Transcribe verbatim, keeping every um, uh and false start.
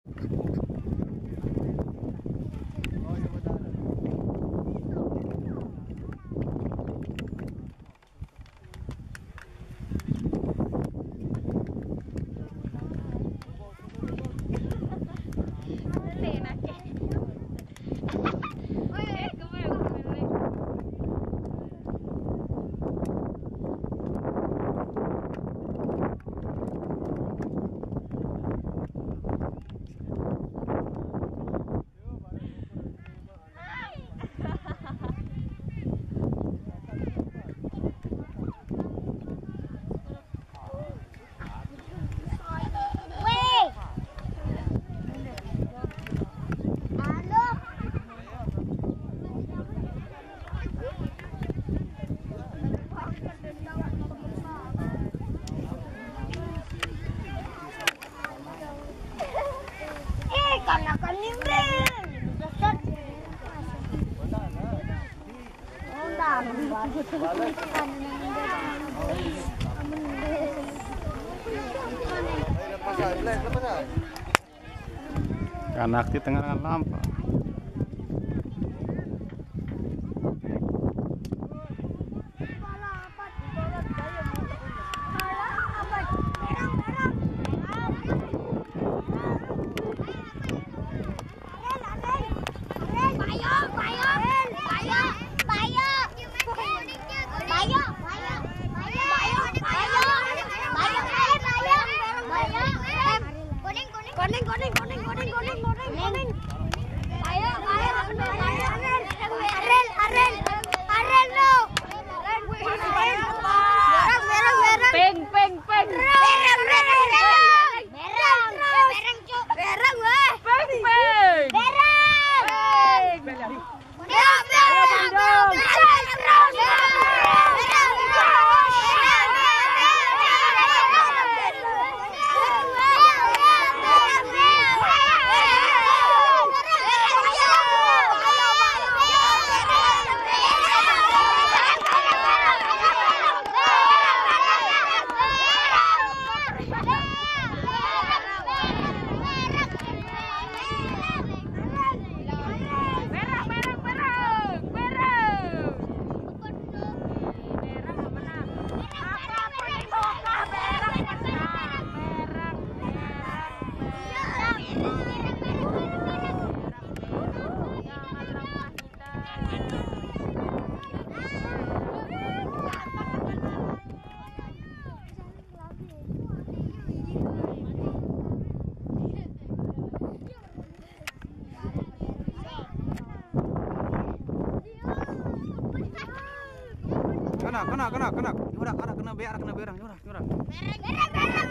Anak di tengah lampu. Kuning, kuning, kuning, kuning, kuning, kuning, kuning. Ayo, ayo, Arel, Arel, Arel lo. Merah, merah, merah. Peng, peng, peng. Merah, merah, merah. Merah, merah, cuk. Merah, weh. Peng, peng. Merah. Merah. Merah, merah, merah. Kena, kena, kena, kena. Nyurak, kena, kena beak, kena berang, nyurak, nyurak. Merah, merah.